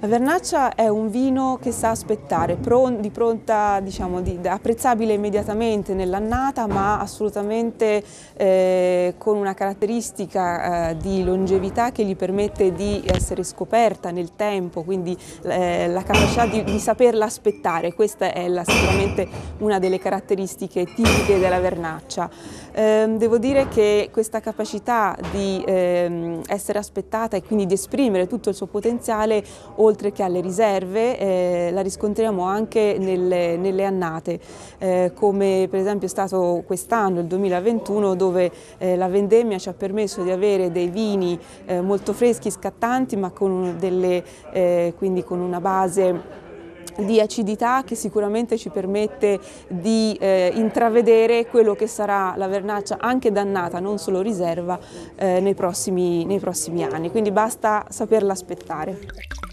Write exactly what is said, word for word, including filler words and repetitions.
La Vernaccia è un vino che sa aspettare, pron di pronta, diciamo, di, apprezzabile immediatamente nell'annata, ma assolutamente eh, con una caratteristica eh, di longevità che gli permette di essere scoperta nel tempo, quindi eh, la capacità di, di saperla aspettare. Questa è la, sicuramente una delle caratteristiche tipiche della Vernaccia. Eh, devo dire che questa capacità di eh, essere aspettata e quindi di esprimere tutto il suo potenziale, oltre che alle riserve, eh, la riscontriamo anche nelle, nelle annate, eh, come per esempio è stato quest'anno, il duemilaventuno, dove eh, la vendemmia ci ha permesso di avere dei vini eh, molto freschi, scattanti, ma con, delle, eh, quindi con una base di acidità che sicuramente ci permette di eh, intravedere quello che sarà la Vernaccia anche d'annata, non solo riserva, eh, nei prossimi, nei prossimi anni, quindi basta saperla aspettare.